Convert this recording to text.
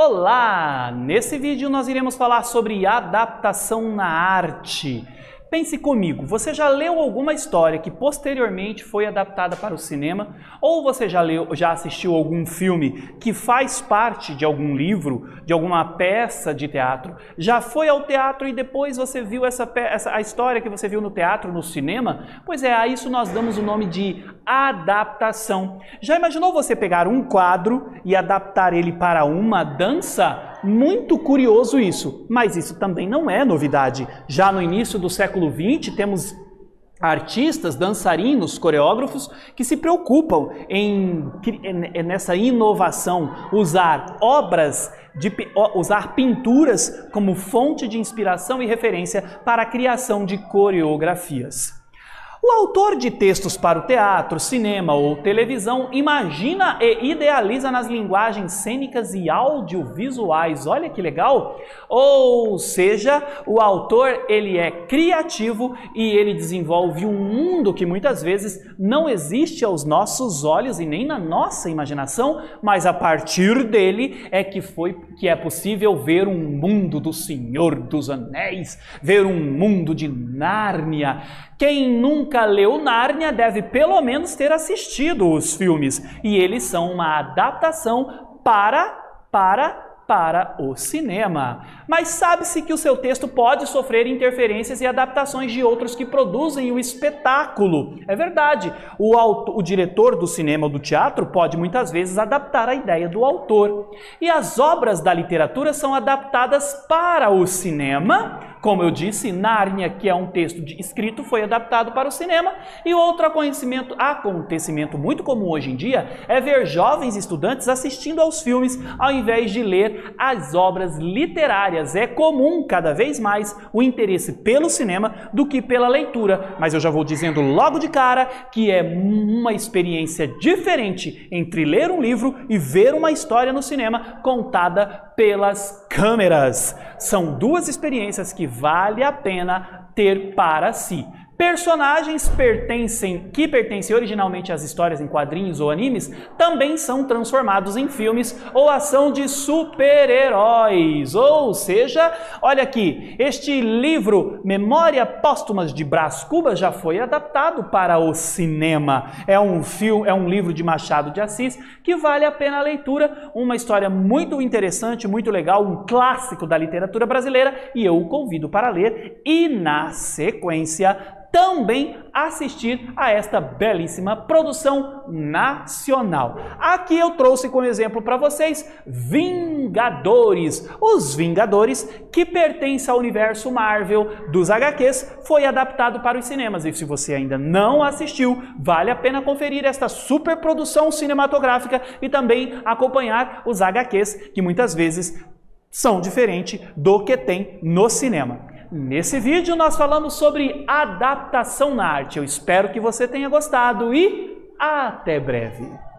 Olá! Nesse vídeo nós iremos falar sobre adaptação na arte. Pense comigo, você já leu alguma história que posteriormente foi adaptada para o cinema? Ou você já assistiu algum filme que faz parte de algum livro, de alguma peça de teatro? Já foi ao teatro e depois você viu a história que você viu no teatro, no cinema? Pois é, a isso nós damos o nome de adaptação. Já imaginou você pegar um quadro e adaptar ele para uma dança? Muito curioso isso, mas isso também não é novidade. Já no início do século XX, temos artistas, dançarinos, coreógrafos que se preocupam nessa inovação, usar usar pinturas como fonte de inspiração e referência para a criação de coreografias. O autor de textos para o teatro, cinema ou televisão imagina e idealiza nas linguagens cênicas e audiovisuais. Olha que legal! Ou seja, o autor ele é criativo e ele desenvolve um mundo que muitas vezes não existe aos nossos olhos e nem na nossa imaginação, mas a partir dele é que é possível ver um mundo do Senhor dos Anéis, ver um mundo de Nárnia. Quem nunca leu Nárnia deve pelo menos ter assistido os filmes, e eles são uma adaptação para o cinema. Mas sabe-se que o seu texto pode sofrer interferências e adaptações de outros que produzem o espetáculo. É verdade, o diretor do cinema ou do teatro pode muitas vezes adaptar a ideia do autor. E as obras da literatura são adaptadas para o cinema. Como eu disse, Nárnia, que é um texto escrito, foi adaptado para o cinema. E outro acontecimento muito comum hoje em dia é ver jovens estudantes assistindo aos filmes ao invés de ler as obras literárias. É comum cada vez mais o interesse pelo cinema do que pela leitura. Mas eu já vou dizendo logo de cara que é uma experiência diferente entre ler um livro e ver uma história no cinema contada pelas câmeras. São duas experiências que vale a pena ter para si. Personagens que pertencem originalmente às histórias em quadrinhos ou animes também são transformados em filmes ou ação de super-heróis. Ou seja, olha aqui, este livro Memória Póstumas de Brás Cubas já foi adaptado para o cinema. É um livro de Machado de Assis que vale a pena a leitura, uma história muito interessante, muito legal, um clássico da literatura brasileira, e eu o convido para ler e, na sequência, também assistir a esta belíssima produção nacional. Aqui eu trouxe como exemplo para vocês Vingadores. Os Vingadores, que pertence ao universo Marvel dos HQs, foi adaptado para os cinemas. E se você ainda não assistiu, vale a pena conferir esta super produção cinematográfica e também acompanhar os HQs, que muitas vezes são diferentes do que tem no cinema. Nesse vídeo nós falamos sobre adaptação na arte. Eu espero que você tenha gostado e até breve!